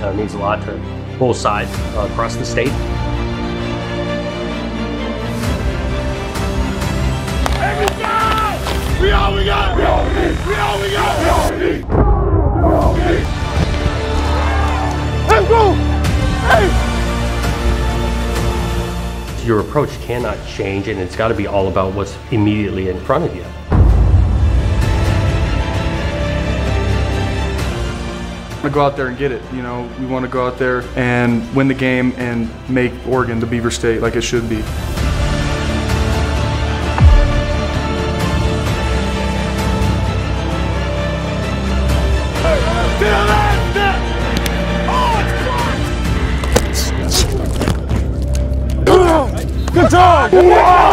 means a lot to both sides across the state. We all we got! We all we need! We all we got! We all we need! We all we need! Let's go! Hey! Your approach cannot change, and it's got to be all about what's immediately in front of you. To go out there and get it. You know, we want to go out there and win the game and make Oregon the Beaver State like it should be. Good job!